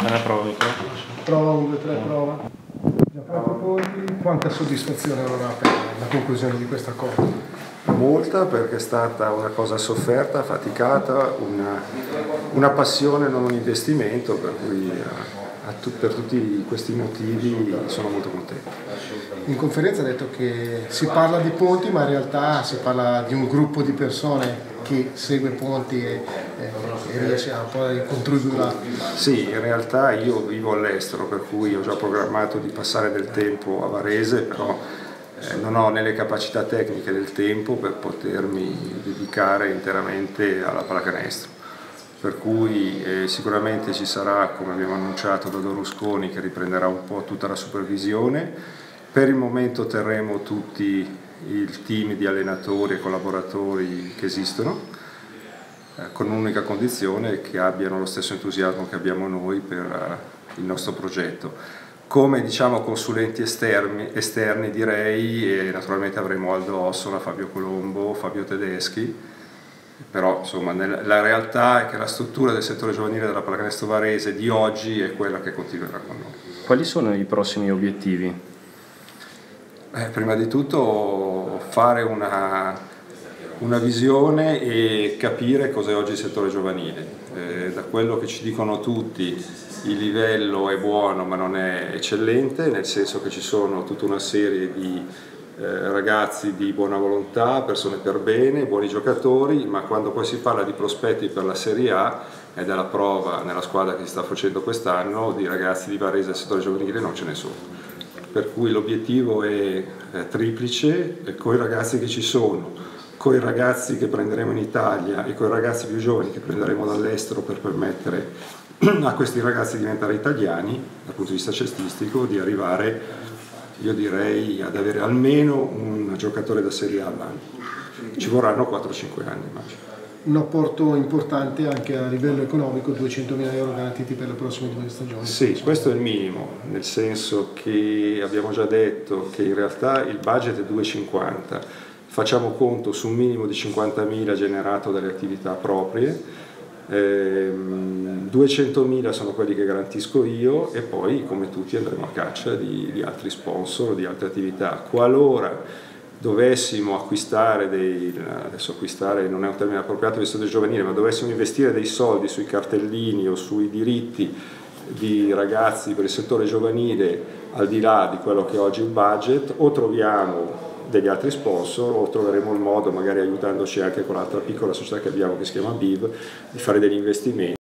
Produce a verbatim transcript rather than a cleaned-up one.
Una prova, micro. Prova, un, due, tre, prova. Già pronti conti. Quanta soddisfazione allora per la conclusione di questo accordo? Molta, perché è stata una cosa sofferta, faticata, una, una passione, non un investimento, per cui a, a tu, per tutti questi motivi sono molto contento. In conferenza ha detto che si parla di Ponti, ma in realtà si parla di un gruppo di persone che segue Ponti e, e, e riesce a poi contribuire. Sì, in realtà io vivo all'estero, per cui ho già programmato di passare del tempo a Varese, però eh, non ho né le capacità tecniche del tempo per potermi dedicare interamente alla pallacanestro. Per cui eh, sicuramente ci sarà, come abbiamo annunciato, Dodo Rusconi, che riprenderà un po' tutta la supervisione. Per il momento terremo tutti il team di allenatori e collaboratori che esistono, eh, con un'unica condizione: che abbiano lo stesso entusiasmo che abbiamo noi per uh, il nostro progetto. Come diciamo consulenti esterni, esterni direi, e naturalmente avremo Aldo Ossola, Fabio Colombo, Fabio Tedeschi, però insomma nel, la realtà è che la struttura del settore giovanile della pallacanestro varese di oggi è quella che continuerà con noi. Quali sono i prossimi obiettivi? Eh, prima di tutto fare una, una visione e capire cos'è oggi il settore giovanile. Eh, da quello che ci dicono tutti, il livello è buono ma non è eccellente, nel senso che ci sono tutta una serie di eh, ragazzi di buona volontà, persone per bene, buoni giocatori, ma quando poi si parla di prospetti per la Serie A, ed è la prova nella squadra che si sta facendo quest'anno, di ragazzi di Varese del settore giovanile non ce ne sono. Per cui l'obiettivo è eh, triplice, e con i ragazzi che ci sono, con i ragazzi che prenderemo in Italia e con i ragazzi più giovani che prenderemo dall'estero, per permettere a questi ragazzi di diventare italiani dal punto di vista cestistico, di arrivare, io direi, ad avere almeno un giocatore da Serie A all'anno. Ci vorranno quattro cinque anni, immagino. Un apporto importante anche a livello economico, duecentomila euro garantiti per le prossime due stagioni. Sì, questo è il minimo, nel senso che abbiamo già detto che in realtà il budget è duecentocinquanta, facciamo conto su un minimo di cinquantamila generato dalle attività proprie, ehm, duecentomila sono quelli che garantisco io, e poi come tutti andremo a caccia di, di altri sponsor, di altre attività. Qualora dovessimo acquistare dei, adesso acquistare non è un termine appropriato visto del giovanile, ma dovessimo investire dei soldi sui cartellini o sui diritti di ragazzi per il settore giovanile, al di là di quello che è oggi il budget, o troviamo degli altri sponsor o troveremo il modo, magari aiutandoci anche con l'altra piccola società che abbiamo che si chiama B I V, di fare degli investimenti